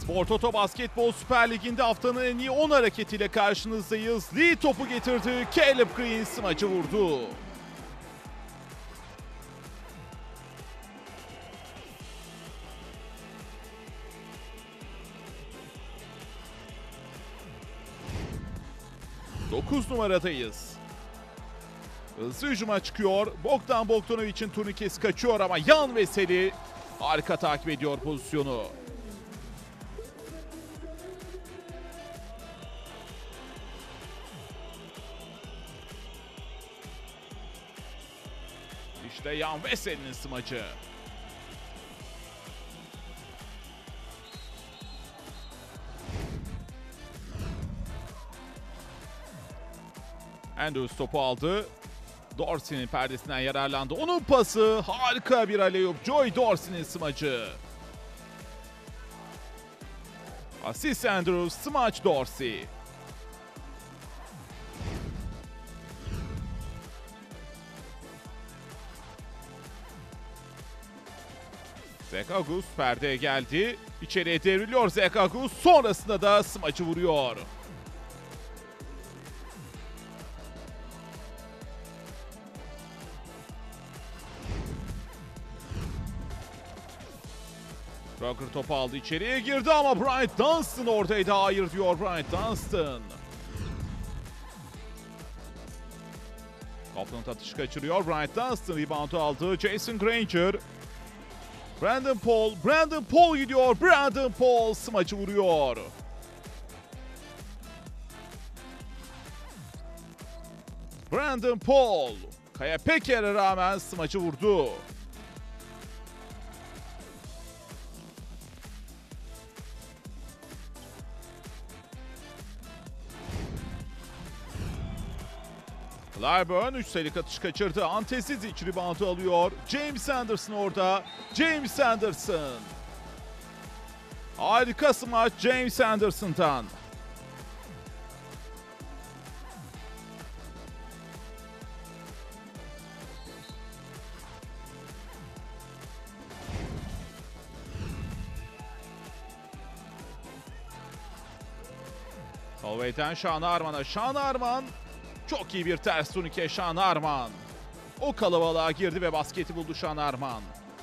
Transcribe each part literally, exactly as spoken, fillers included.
Spor Toto Basketbol Süper Ligi'nde haftanın en iyi on hareketiyle karşınızdayız. Lee topu getirdi. Caleb Green smacı vurdu. dokuz numaradayız. Hızlı hücuma çıkıyor. Bogdan Bogdanovic'in turnikesi kaçıyor ama Yan Veseli harika takip ediyor pozisyonu. İşte Yan Veseli'nin smacı. Andrews topu aldı. Dorsey'nin perdesinden yararlandı. Onun pası harika bir alley-oop. Joy Dorsey'nin smacı. Asist Andrews, smaç Dorsey. Zach August perdeye geldi. İçeriye devriliyor Zach August. Sonrasında da smacı vuruyor. Rocker topu aldı, içeriye girdi ama Bryant Dunstan oradaydı. Hayır diyor Bryant Dunstan. Copeland atışı kaçırıyor. Bryant Dunstan reboundu aldı. Jason Granger. Brandon Paul. Brandon Paul gidiyor. Brandon Paul smacı vuruyor. Brandon Paul. Kaya Peker'e rağmen smacı vurdu. Clyburn üç sayılık atış kaçırdı. Ante Zizic reboundu alıyor. James Anderson orada. James Anderson. Harika smaç James Anderson'dan. Solvay'den Şan Arman'a. Şan Arman. Çok iyi bir ters turnike Şan Arman. O kalabalığa girdi ve basketi buldu Şan Arman.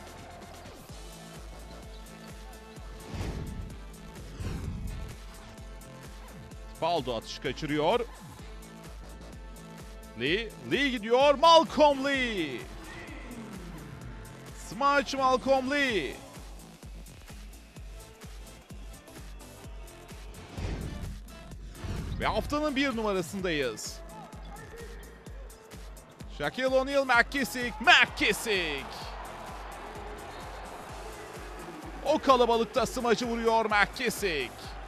Baldo atışı kaçırıyor. Lee, Lee gidiyor. Malcolm Lee. Smaç Malcolm Lee. Ve haftanın bir numarasındayız. Shaquille O'Neal, McKissick, McKissick. O kalabalıkta smacı vuruyor McKissick.